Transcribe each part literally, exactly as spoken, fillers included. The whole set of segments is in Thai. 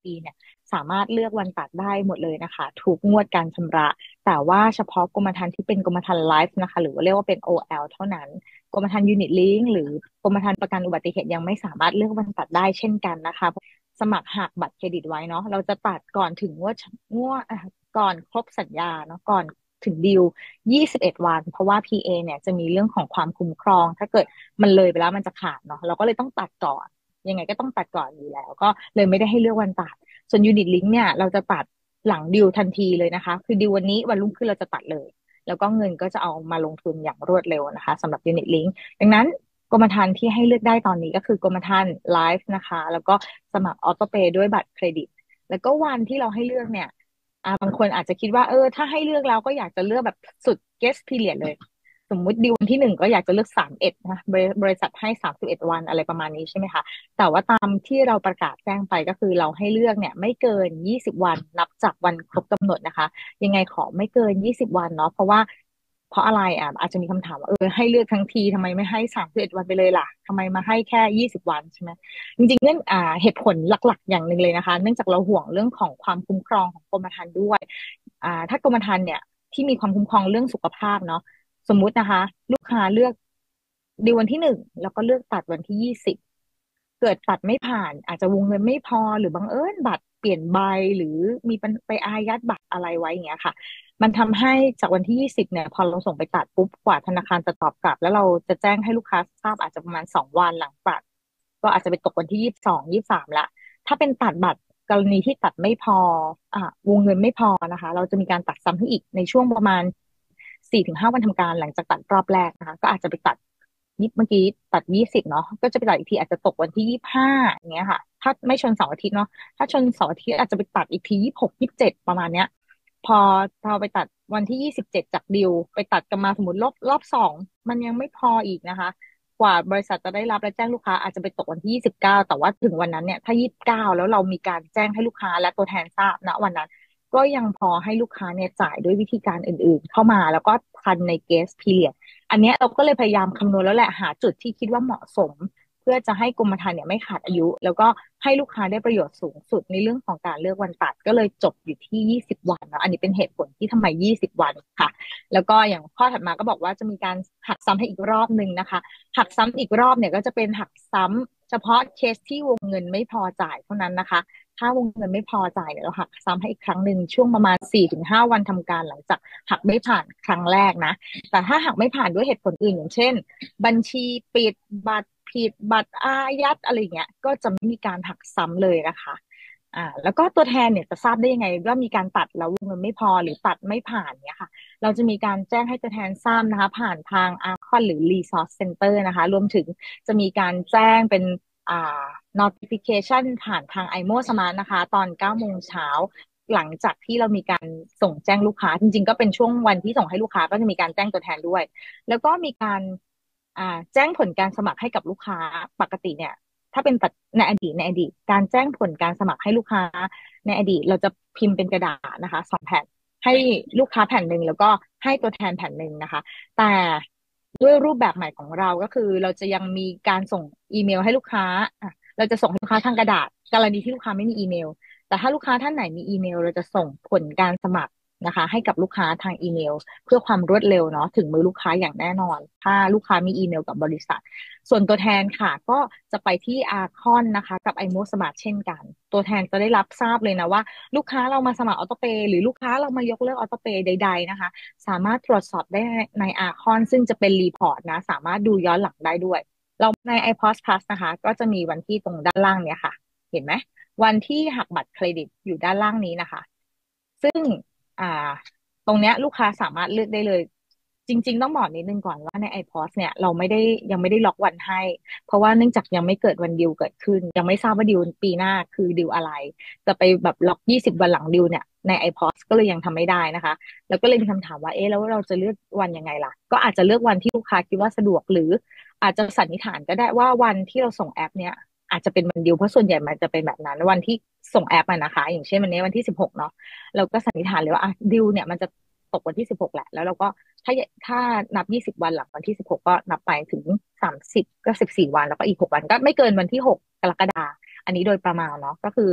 ปีเนี่ยสามารถเลือกวันตัดได้หมดเลยนะคะทุกงวดการชำระแต่ว่าเฉพาะกรมธรรม์ที่เป็นกรมธรรม์ไลฟ์นะคะหรือว่าเรียกว่าเป็น โอ แอล เท่านั้นกรมธรรม์ยูนิตลิงหรือกรมธรรม์ประกันอุบัติเหตุยังไม่สามารถเลือกวันตัดได้เช่นกันนะคะสมัครหักบัตรเครดิตไว้เนาะเราจะตัดก่อนถึงงวดงวดอ่ะก่อนครบสัญญาเนาะก่อนถึงดีลยี่สิบเอ็ดวันเพราะว่า พี เอ เนี่ยจะมีเรื่องของความคุ้มครองถ้าเกิดมันเลยไปแล้วมันจะขาดเนาะเราก็เลยต้องตัดก่อนยังไงก็ต้องตัดก่อนอยู่แล้วก็เลยไม่ได้ให้เลือกวันตัดส่วนยูนิตลิงเนี่ยเราจะตัดหลังดีลทันทีเลยนะคะคือดีลวันนี้วันรุ่งขึ้นเราจะตัดเลยแล้วก็เงินก็จะเอามาลงทุนอย่างรวดเร็วนะคะสำหรับยูนิตลิงดังนั้นกรมธรรม์ที่ให้เลือกได้ตอนนี้ก็คือกรมธรรม์ไลฟ์นะคะแล้วก็สมัครออโต้เปย์ด้วยบัตรเครดิตแล้วก็วันที่เราให้เลือกเนี่ยอ่าบางคนอาจจะคิดว่าเออถ้าให้เลือกแล้วก็อยากจะเลือกแบบสุด เกสต์ พีเรียด เลยสมมุติดีลวันที่หนึ่งก็อยากจะเลือกสามเอ็ดนะบริบริษัทให้สามสิบเอ็ดวันอะไรประมาณนี้ใช่ไหมคะแต่ว่าตามที่เราประกาศแจ้งไปก็คือเราให้เลือกเนี่ยไม่เกินยี่สิบวันนับจากวันครบกำหนดนะคะยังไงขอไม่เกินยี่สิบวันเนาะเพราะว่าเพราะอะไรอ่ะอาจจะมีคำถามว่าเออให้เลือกทั้งทีทำไมไม่ให้สามสิบเอ็ดวันไปเลยล่ะทำไมมาให้แค่ยี่สิบวันใช่ไหมจริงๆเนื่องอ่าเหตุผลหลักๆอย่างหนึ่งเลยนะคะเนื่องจากเราห่วงเรื่องของความคุ้มครองของกรมธรรม์ด้วยอ่าถ้ากรมธรรม์เนี่ยที่มีความคุ้มครองเรื่องสุขภาพเนาะ สมมุตินะคะลูกค้าเลือกดีลวันที่หนึ่งแล้วก็เลือกตัดวันที่ยี่สิบเกิดตัดไม่ผ่านอาจจะวงเงินไม่พอหรือบังเอิญบัตรเปลี่ยนใบหรือมีปัญไปอายัดบัตรอะไรไว้อย่างเงี้ยค่ะมันทำให้จากวันที่ยี่สิบเนี่ยพอเราส่งไปตัดปุ๊บกว่าธนาคารจะตอบกลับแล้วเราจะแจ้งให้ลูกค้าทราบอาจจะประมาณสองวันหลังตัดก็อาจจะไปตกวันที่ยี่สิบสองยี่สิบสามละถ้าเป็นตัดบัตรกรณีที่ตัดไม่พออ่าวงเงินไม่พอนะคะเราจะมีการตัดซ้ำให้อีกในช่วงประมาณ สี่ถึงห้าวันทำการหลังจากตัดรอบแรกนะคะก็อาจจะไปตัดยิบเมื่อกี้ตัดยี่สิบเนาะก็จะไปตัดอีกทีอาจจะตกวันที่ยี่สิบห้าอย่างเงี้ยค่ะถ้าไม่ชนเสาร์อาทิตย์เนาะถ้าชนเสาร์อาทิตย์อาจจะไปตัดอีกทียี่สิบหกยี่สิบเจ็ดประมาณเนี้ยพอพอไปตัดวันที่ยี่สิบเจ็ดจากดิวไปตัดกันมาสมมติรอบรอบสองมันยังไม่พออีกนะคะกว่าบริษัทจะได้รับและแจ้งลูกค้าอาจจะไปตกวันที่ยี่สิบเก้าแต่ว่าถึงวันนั้นเนี่ยถ้ายี่สิบเก้าแล้วเรามีการแจ้งให้ลูกค้าและตัวแทนทราบณวันนั้น ก็ยังพอให้ลูกค้าเนี่ยจ่ายด้วยวิธีการอื่นๆเข้ามาแล้วก็ทันใน เกรส พีเรียด อันเนี้ยเราก็เลยพยายามคำนวณแล้วแหละหาจุดที่คิดว่าเหมาะสมเพื่อจะให้กรมธรรม์เนี่ยไม่ขาดอายุแล้วก็ให้ลูกค้าได้ประโยชน์สูงสุดในเรื่องของการเลือกวันตัดก็เลยจบอยู่ที่ยี่สิบวันเนาะอันนี้เป็นเหตุผลที่ทำไมยี่สิบวันค่ะแล้วก็อย่างข้อถัดมาก็บอกว่าจะมีการหักซ้ำให้อีกรอบหนึ่งนะคะหักซ้ำอีกรอบเนี่ยก็จะเป็นหักซ้ำเฉพาะเคสที่วงเงินไม่พอจ่ายเท่านั้นนะคะ ถ้าวงเงินไม่พอจ่ายเนี่ยเราหักซ้ำให้อีกครั้งหนึ่งช่วงประมาณสี่ถึงห้าวันทำการหลังจากหักไม่ผ่านครั้งแรกนะแต่ถ้าหักไม่ผ่านด้วยเหตุผลอื่นอย่างเช่นบัญชีปิดบัตรผิดบัตรอายัดอะไรเงี้ยก็จะไม่มีการหักซ้ำเลยนะคะอ่าแล้วก็ตัวแทนเนี่ยจะทราบได้ยังไงว่ามีการตัดแล้ววงเงินไม่พอหรือตัดไม่ผ่านเนี่ยค่ะเราจะมีการแจ้งให้ตัวแทนทราบนะคะผ่านทางอาคอนหรือ Resource Center นะคะรวมถึงจะมีการแจ้งเป็น อ่า notification ผ่านทาง ไอ เอ็ม โอ Smart นะคะตอนเก้าโมงเช้าหลังจากที่เรามีการส่งแจ้งลูกค้าจริงๆก็เป็นช่วงวันที่ส่งให้ลูกค้าก็จะมีการแจ้งตัวแทนด้วยแล้วก็มีการอ่าแจ้งผลการสมัครให้กับลูกค้าปกติเนี่ยถ้าเป็นปัจในอดีตในอดีตการแจ้งผลการสมัครให้ลูกค้าในอดีตเราจะพิมพ์เป็นกระดาษนะคะสองแผ่นให้ลูกค้าแผ่นหนึ่งแล้วก็ให้ตัวแทนแผ่นหนึ่งนะคะแต่ด้วยรูปแบบใหม่ของเราก็คือเราจะยังมีการส่งอีเมลให้ลูกค้าอ่ะเราจะส่งให้ลูกค้าทางกระดาษกรณีที่ลูกค้าไม่มีอีเมลแต่ถ้าลูกค้าท่านไหนมีอีเมลเราจะส่งผลการสมัครนะคะให้กับลูกค้าทางอีเมลเพื่อความรวดเร็วเนาะถึงมือลูกค้าอย่างแน่นอนถ้าลูกค้ามีอีเมลกับบริษัทส่วนตัวแทนค่ะก็จะไปที่อาคอนนะคะกับ ไอ เอ็ม โอ Smart เช่นกันตัวแทนจะได้รับทราบเลยนะว่าลูกค้าเรามาสมัครออโตเปย์หรือลูกค้าเรามายกเลิกออโตเปย์ใดๆนะคะสามารถตรวจสอบได้ในอาคอนซึ่งจะเป็นรีพอร์ตนะสามารถดูย้อนหลังได้ด้วยเราใน ไอ พี โอ เอส Plus นะคะก็จะมีวันที่ตรงด้านล่างเนี่ยค่ะเห็นไหมวันที่หักบัตรเครดิตอยู่ด้านล่างนี้นะคะซึ่งอ่า ตรงเนี้ยลูกค้าสามารถเลือกได้เลยจริงๆต้องบอกนิดนึงก่อนว่าใน ไอ พี โอ เอส เนี่ยเราไม่ได้ยังไม่ได้ล็อกวันให้เพราะว่าเนื่องจากยังไม่เกิดวันดีลเกิดขึ้นยังไม่ทราบว่าดีลปีหน้าคือดีลอะไรจะไปแบบล็อกยี่สิบวันหลังดีลเนี่ยใน ไอ พี โอ เอส ก็เลยยังทำไม่ได้นะคะแล้วก็เลยมีคำถามว่าเอ๊ะแล้วเราจะเลือกวันยังไงล่ะก็อาจจะเลือกวันที่ลูกค้าคิดว่าสะดวกหรืออาจจะสันนิษฐานก็ได้ว่าวันที่เราส่งแอปเนี่ยอาจจะเป็นวันดีลเพราะส่วนใหญ่มันจะเป็นแบบนั้นวันที่ส่งแอปอะนะคะอย่างเช่นวันนี้วันที่สิบหกเนาะ เราก็สันนิษฐานเลยว่าอ่ะดิวเนี่ยมันจะตกวันที่สิบหกแหละแล้วเราก็ถ้าถ้านับยี่สิบวันหลังวันที่สิบหกก็นับไปถึงสามสิบก็สิบสี่วันแล้วก็อีกหกวันก็ไม่เกินวันที่หกกรกฎาคมอันนี้โดยประมาณเนาะก็คือ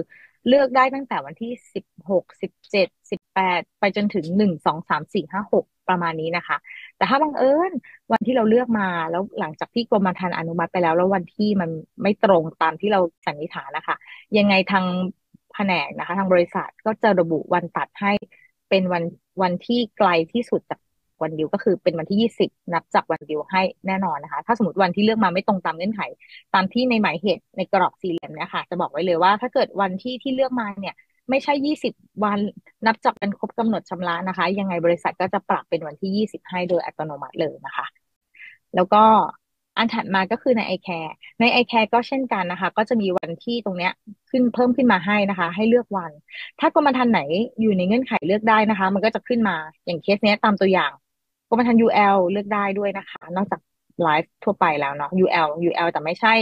เลือกได้ตั้งแต่วันที่สิบหกสิบเจ็ดสิบแปดไปจนถึงหนึ่งสองสามสี่ห้าหกประมาณนี้นะคะแต่ถ้าบังเอิญวันที่เราเลือกมาแล้วหลังจากที่กรมธรรม์อนุมัติไปแล้วแล้ววันที่มันไม่ตรงตามที่เราสันนิษฐานนะคะยังไงทางแผนกนะคะทางบริษัทก็จะระบุวันตัดให้เป็นวันวันที่ไกลที่สุดจากวันดิวก็คือเป็นวันที่ยี่สิบนับจากวันดิวให้แน่นอนนะคะถ้าสมมติวันที่เลือกมาไม่ตรงตามเงื่อนไขตามที่ในหมายเหตุในกรอบสี่เหลี่ยมเนี่ยค่ะจะบอกไว้เลยว่าถ้าเกิดวันที่ที่เลือกมาเนี่ยไม่ใช่ยี่สิบวันนับจากวันครบกำหนดชำระนะคะยังไงบริษัทก็จะปรับเป็นวันที่ยี่สิบให้โดยอัตโนมัติเลยนะคะแล้วก็อันถัดมาก็คือใน ไอ แคร์ ใน ไอ แคร์ ก็เช่นกันนะคะก็จะมีวันที่ตรงเนี้ยขึ้นเพิ่มขึ้นมาให้นะคะให้เลือกวันถ้ากรมธรรม์ไหนอยู่ในเงื่อนไขเลือกได้นะคะมันก็จะขึ้นมาอย่างเคสเนี้ยตามตัวอย่างกรมธรรม์ ยู แอล เลือกได้ด้วยนะคะนอกจากไลฟ์ทั่วไปแล้วเนาะ ยู แอล ยู แอล แต่ไม่ใช่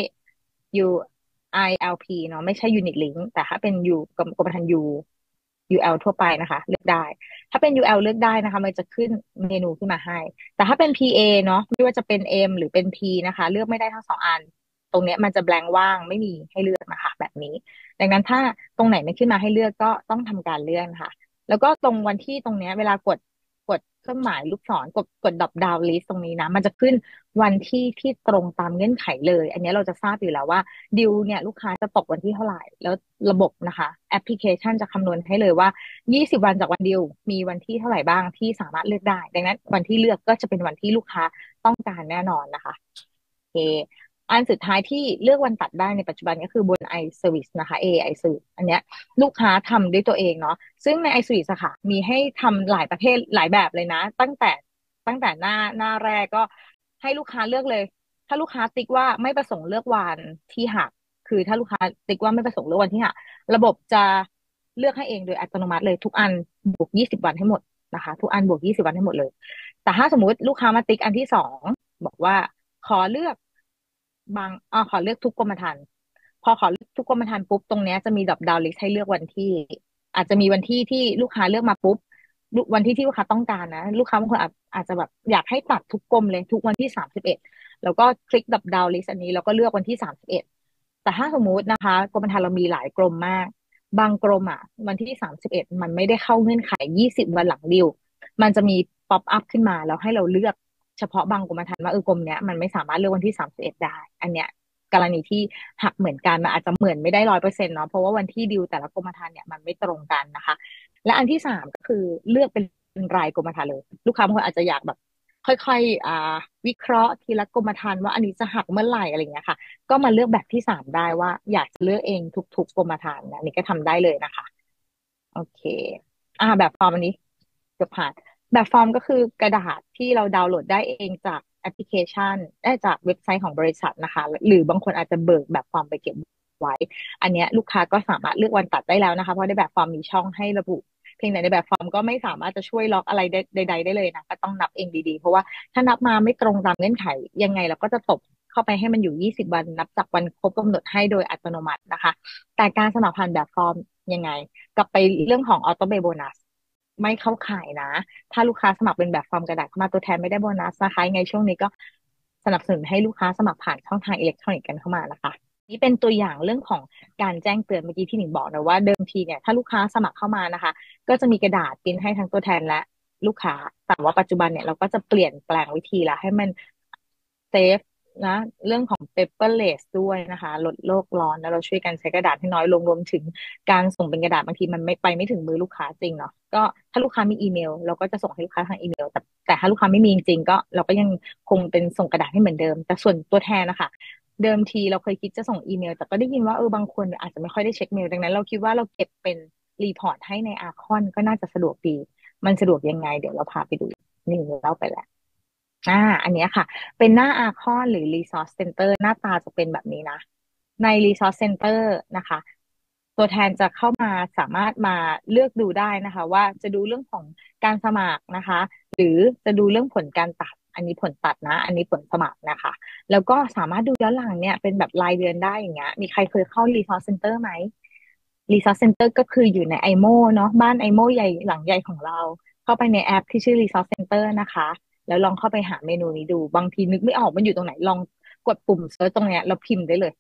U ไอ แอล พี เนาะไม่ใช่ Unit Link แต่ถ้าเป็น U กรมกรมธรรม์ U ยู แอล ทั่วไปนะคะเลือกได้ถ้าเป็น ยู แอล เลือกได้นะคะมันจะขึ้นเมนูขึ้นมาให้แต่ถ้าเป็น พี เอ เนาะไม่ว่าจะเป็น M หรือเป็น P นะคะเลือกไม่ได้ทั้งสองอันตรงเนี้ยมันจะ blank ว่างไม่มีให้เลือกนะคะแบบนี้ดังนั้นถ้าตรงไหนไม่ขึ้นมาให้เลือกก็ต้องทำการเลื่อนค่ะแล้วก็ตรงวันที่ตรงเนี้ยเวลากดกดเครื่องหมายลูกศรกดกดดรอปดาวน์ลิสต์ตรงนี้นะมันจะขึ้นวันที่ที่ตรงตามเงื่อนไขเลยอันนี้เราจะทราบอยู่แล้วว่าดิวเนี่ยลูกค้าจะตกวันที่เท่าไหร่แล้วระบบนะคะแอปพลิเคชันจะคำนวณให้เลยว่ายี่สิบวันจากวันดิวมีวันที่เท่าไหร่บ้างที่สามารถเลือกได้ดังนั้นวันที่เลือกก็จะเป็นวันที่ลูกค้าต้องการแน่นอนนะคะโอเคอันสุดท้ายที่เลือกวันตัดได้ในปัจจุบันก็คือบน iService นะคะ เอ ไอ Service อันเนี้ยลูกค้าทำด้วยตัวเองเนาะซึ่งใน iService อะค่ะมีให้ทำหลายประเภทหลายแบบเลยนะตั้งแต่ตั้งแต่หน้าหน้าแรกก็ให้ลูกค้าเลือกเลย ถ้าลูกค้าติ๊กว่าไม่ประสงค์เลือกวันที่หักคือถ้าลูกค้าติ๊กว่าไม่ประสงค์เลือกวันที่หักระบบจะเลือกให้เองโดยอัตโนมัติเลยทุกอันบวกยี่สิบวันให้หมดนะคะทุกอันบวกยี่สิบวันให้หมดเลยแต่ถ้าสมมุติลูกค้ามาติ๊กอันที่สองบอกว่าขอเลือกบางอ่าขอเลือกทุกกรมธรรม์พอขอเลือกทุกกรมธรรม์ปุ๊บตรงเนี้ยจะมีดรอปดาวน์ลิสต์ให้เลือกวันที่อาจจะมีวันที่ที่ลูกค้าเลือกมาปุ๊บวันที่ที่ลูกค้าต้องการนะลูกค้าบางคนอาจอาจจะแบบอยากให้ตัดทุกกรมเลยทุกวันที่สามสิบเอ็ด แล้วก็คลิกดับดาวลิสต์อันนี้แล้วก็เลือกวันที่สามสิบเอ็ดแต่ถ้าสมมุตินะคะกรมธรรม์เรามีหลายกรมมากบางกรมอ่ะวันที่สามสิบเอ็ดมันไม่ได้เข้าเงื่อนไขยี่สิบวันหลังดิวมันจะมีป๊อปอัพขึ้นมาแล้วให้เราเลือกเฉพาะบางกรมธรรม์ว่าเออกรมเนี้ยมันไม่สามารถเลือกวันที่สามสิบเอ็ดได้อันเนี้ยกรณีที่หักเหมือนกันมันอาจจะเหมือนไม่ได้ร้อยเปอร์เซ็นต์เนาะเพราะว่าวันที่ดิวแต่ละกรมธรรม์เนี่ยมันไม่ตรงกันนะคะและอันที่สามก็คือเลือกเป็นรายกรมธรรม์เลยลูกค้าบางคนอาจจะอยากแบบ ค่อยๆอ่าวิเคราะห์ทีละกรมธรรม์ว่าอันนี้จะหักเมื่อไหร่อะไรอย่างเงี้ยค่ะก็มาเลือกแบบที่สามได้ว่าอยากจะเลือกเองทุกๆกรมธรรม์นะอันนี่ก็ทำได้เลยนะคะโอเคอ่าแบบฟอร์มอันนี้เกือบผ่านแบบฟอร์มก็คือกระดาษที่เราดาวน์โหลดได้เองจากแอปพลิเคชันได้จากเว็บไซต์ของบริษัทนะคะหรือบางคนอาจจะเบิกแบบฟอร์มไปเก็บไว้อันเนี้ยลูกค้าก็สามารถเลือกวันตัดได้แล้วนะคะเพราะในแบบฟอร์มมีช่องให้ระบุเพียงแต่ในแบบฟอร์มก็ไม่สามารถจะช่วยล็อกอะไรใดๆได้เลยนะก็ต้องนับเองดีๆเพราะว่าถ้านับมาไม่ตรงตามเงื่อนไขยังไงเราก็จะตกเข้าไปให้มันอยู่ยี่สิบวันนับจากวันครบกำหนดให้โดยอัตโนมัตินะคะแต่การสมัครผ่านแบบฟอร์มยังไงกลับไปเรื่องของออโตเ y โบนัสไม่เข้าข่ายนะถ้าลูกค้าสมัครเป็นแบบฟอร์มกระดาษเข้ามาตัวแทนไม่ได้โบนัสนะคะยังไงช่วงนี้ก็สนับสนุนให้ลูกค้าสมัครผ่านช่องทางอิเล็กทรอนิกส์กันเข้ามานะคะนี่เป็นตัวอย่างเรื่องของการแจ้งเตือนเมื่อกี้ที่หนิงบอกนะว่าเดิมทีเนี่ยถ้าลูกค้าสมัครเข้ามานะคะก็จะมีกระดาษปริ้นให้ทั้งตัวแทนและลูกค้าแต่ว่าปัจจุบันเนี่ยเราก็จะเปลี่ยนแปลงวิธีละให้มันเซฟนะเรื่องของ paperless ด้วยนะคะลดโลกร้อนแล้วเราช่วยกันใช้กระดาษให้น้อยลงรวมถึงการส่งเป็นกระดาษบางทีมันไม่ไปไม่ถึงมือลูกค้าจริงเนาะก็ถ้าลูกค้ามีอีเมลเราก็จะส่งให้ลูกค้าทางอีเมลแต่แต่ถ้าลูกค้าไม่มีจริงๆก็เราก็ยังคงเป็นส่งกระดาษให้เหมือนเดิมแต่ส่วนตัวแทนนะคะเดิมทีเราเคยคิดจะส่งอีเมลแต่ก็ได้ยินว่าเออบางคนอาจจะไม่ค่อยได้เช็คเมลดังนั้นเราคิดว่าเราเก็บเป็นรีพอร์ตให้ในอาคอนก็น่าจะสะดวกดีมันสะดวกยังไงเดี๋ยวเราพาไปดูนี่เล่าไปแล้ว อ่าอันเนี้ยค่ะเป็นหน้าอาคอนหรือ Resource Center หน้าตาจะเป็นแบบนี้นะใน Resource Center นะคะตัวแทนจะเข้ามาสามารถมาเลือกดูได้นะคะว่าจะดูเรื่องของการสมัครนะคะหรือจะดูเรื่องผลการตัดอันนี้ผลตัดนะอันนี้ผลสมัครนะคะแล้วก็สามารถดูย้อนหลังเนี่ยเป็นแบบรายเดือนได้อย่างเงี้ยมีใครเคยเข้า Resource Center ไหม Resource Center ก็คืออยู่ใน ไอ เอ็ม โอ เนาะบ้าน ไอ เอ็ม โอ ใหญ่หลังใหญ่ของเราเข้าไปในแอปที่ชื่อ Resource Center นะคะแล้วลองเข้าไปหาเมนูนี้ดูบางทีนึกไม่ออกมันอยู่ตรงไหนลองกดปุ่มเซิร์ชตรงเนี้ยแล้วพิมพ์ได้เลย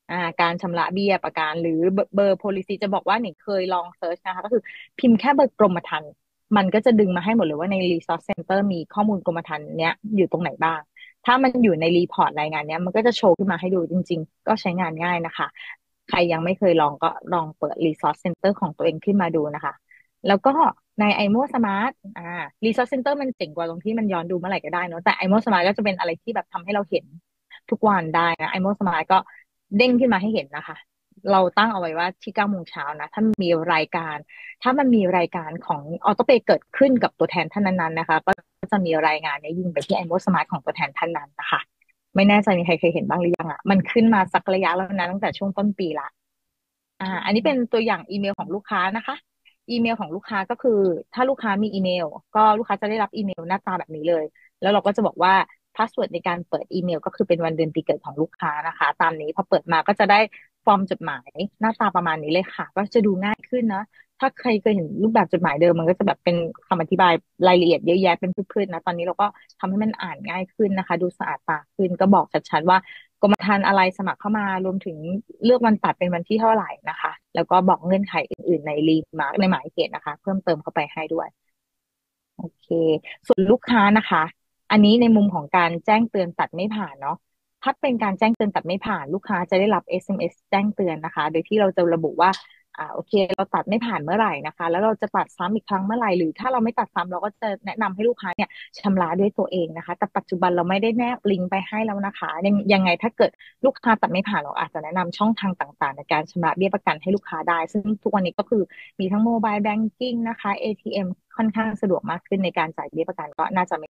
อ่าการชำระเบี้ยประกันหรือเบอร์เบอร์ policy จะบอกว่าหนิงเคยลองเซิร์ชนะคะก็คือพิมพ์แค่เบอร์กรมธรรม์มันก็จะดึงมาให้หมดเลยว่าใน resource center มีข้อมูลกรมธรรม์เนี้ยอยู่ตรงไหนบ้างถ้ามันอยู่ในรีพอร์ตรายงานเนี้ยมันก็จะโชว์ขึ้นมาให้ดูจริงๆก็ใช้งานง่ายนะคะใครยังไม่เคยลองก็ลองเปิด resource center ของตัวเองขึ้นมาดูนะคะแล้วก็ใน ไอ เอ็ม โอ Smart อ่า resource center มันเจ๋งกว่าตรงที่มันย้อนดูเมื่อไหร่ก็ได้เนอะแต่ ไอ เอ็ม โอ Smart ก็จะเป็นอะไรที่แบบทำให้เราเห็นทุกวันได้นะ ไอ เอ็ม โอ Smart ก็ เด้งขึ้นมาให้เห็นนะคะ เราตั้งเอาไว้ว่าที่เก้าโมงเช้านะ ถ้ามีรายการ ถ้ามันมีรายการของออโตเปเกิดขึ้นกับตัวแทนท่านนั้นๆนะคะ ก็จะมีรายงานเนี้ยยิงไปที่ ไอ เอ็ม โอ Smart ของตัวแทนท่านนั้นนะคะ ไม่แน่ใจมีใครเคยเห็นบ้างหรือยังอ่ะมันขึ้นมาสักระยะแล้วนะตั้งแต่ช่วงต้นปีละ อ่าอันนี้เป็นตัวอย่างอีเมลของลูกค้านะคะอีเมลของลูกค้าก็คือถ้าลูกค้ามีอีเมลก็ลูกค้าจะได้รับอีเมลหน้าตาแบบนี้เลยแล้วเราก็จะบอกว่าพาสเวิร์ดในการเปิดอีเมลก็คือเป็นวันเดือนปีเกิดของลูกค้านะคะตามนี้พอเปิดมาก็จะได้ฟอร์มจดหมายหน้าตาประมาณนี้เลยค่ะก็จะดูง่ายขึ้นนะถ้าใครเคยเห็นรูปแบบจดหมายเดิมมันก็จะแบบเป็นคำอธิบายรายละเอียดเยอะแยะเป็นพืชๆนะตอนนี้เราก็ทำให้มันอ่านง่ายขึ้นนะคะดูสะอาดตาขึ้นก็บอกชัดๆว่า กรมธรรม์อะไรสมัครเข้ามารวมถึงเลือกวันตัดเป็นวันที่เท่าไหร่นะคะแล้วก็บอกเงื่อนไขอื่นๆในรีมาร์กในหมายเหตุนะคะเพิ่มเติมเข้าไปให้ด้วยโอเคส่วนลูกค้านะคะอันนี้ในมุมของการแจ้งเตือนตัดไม่ผ่านเนาะถ้าเป็นการแจ้งเตือนตัดไม่ผ่านลูกค้าจะได้รับ เอส เอ็ม เอส แจ้งเตือนนะคะโดยที่เราจะระบุว่าอ่าโอเคเราตัดไม่ผ่านเมื่อไหร่นะคะแล้วเราจะตัดซ้ำอีกครั้งเมื่อไหร่หรือถ้าเราไม่ตัดซ้ำเราก็จะแนะนำให้ลูกค้าเนี่ยชำระด้วยตัวเองนะคะแต่ปัจจุบันเราไม่ได้แนบลิงก์ไปให้แล้วนะคะยังยังไงถ้าเกิด ลูกค้าตัดไม่ผ่านเราอาจจะแนะนำช่องทางต่างๆในการชำระเบี้ยประกันให้ลูกค้าได้ซึ่งทุกวันนี้ก็คือมีทั้งโมบายแบงกิ้งนะคะ เอ ที เอ็ม ค่อนข้างสะดวกมากขึ้นในการจ่ายเบี้ยประกันก็น่าจะไม่